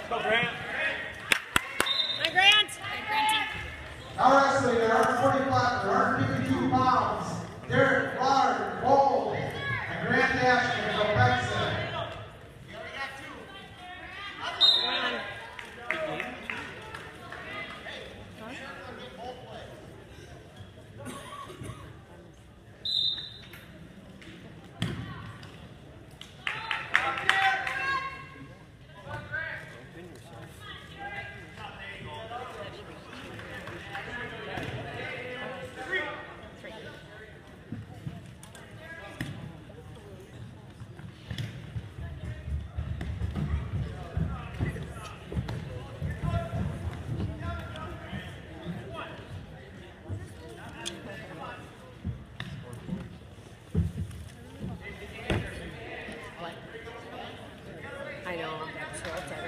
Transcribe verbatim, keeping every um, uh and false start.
Go, Grant. Hi, Grant. Hi, Granty. Now wrestling at one forty-five, one fifty-two pounds, Derek Lauder, Bold, and Grant Ashton from Benson. I know. I'm sure it's